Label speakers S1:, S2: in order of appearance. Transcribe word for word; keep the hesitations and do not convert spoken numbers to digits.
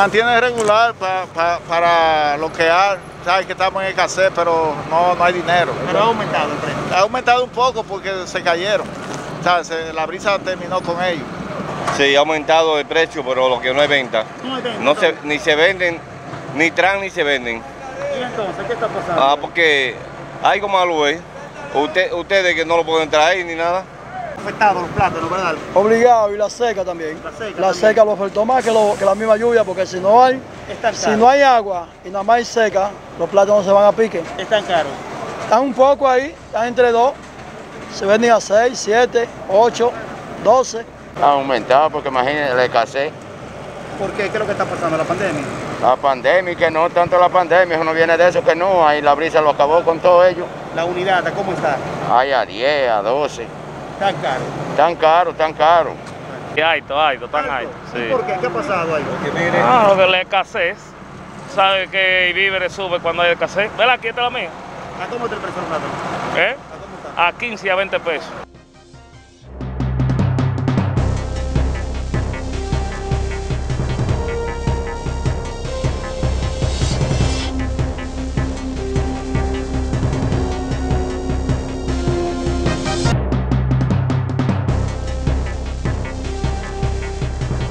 S1: mantiene regular pa, pa, para lo que hay. Sabes que estamos en escasez, pero no, no hay dinero.
S2: Pero ha aumentado el precio.
S1: Ha aumentado un poco porque se cayeron. ¿Sabes? Se, la brisa terminó con ellos.
S3: Sí, ha aumentado el precio, pero lo que no hay venta.
S2: No hay venta.
S3: No se, ni se venden, ni traen ni se venden.
S2: ¿Y entonces qué está pasando?
S3: Ah, porque algo malo es. Usted, ustedes que no lo pueden traer ni nada.
S2: Afectados los plátanos, ¿verdad?
S4: Obligado, y la seca también.
S2: La seca
S4: La
S2: también.
S4: seca lo afectó más que, lo, que la misma lluvia, porque si no hay,
S2: Están
S4: si
S2: caros.
S4: no hay agua y nada más hay seca, los plátanos se van a pique.
S2: Están caros.
S4: Están un poco ahí, están entre dos, se venden a seis, siete, ocho, doce.
S5: Ha aumentado porque imagínense la escasez.
S2: ¿Por qué? ¿Qué es lo que está pasando? ¿La pandemia?
S5: La pandemia, que no tanto la pandemia, eso no viene de eso que no, ahí la brisa lo acabó con todo ello.
S2: La unidad, ¿cómo está?
S5: Hay a diez, a doce.
S2: Tan caro.
S5: Tan caro, tan caro.
S6: Alto, alto, tan alto.
S2: ¿Y
S6: Sí.
S2: por qué? ¿Qué ha pasado ahí?
S6: Ah, lo de la escasez. Sabe que el víveres sube cuando hay escasez. Vela, aquí está la mía.
S2: ¿A cómo está el precio del plátano?
S6: ¿Eh?
S2: ¿A cómo está?
S6: A quince y a veinte pesos.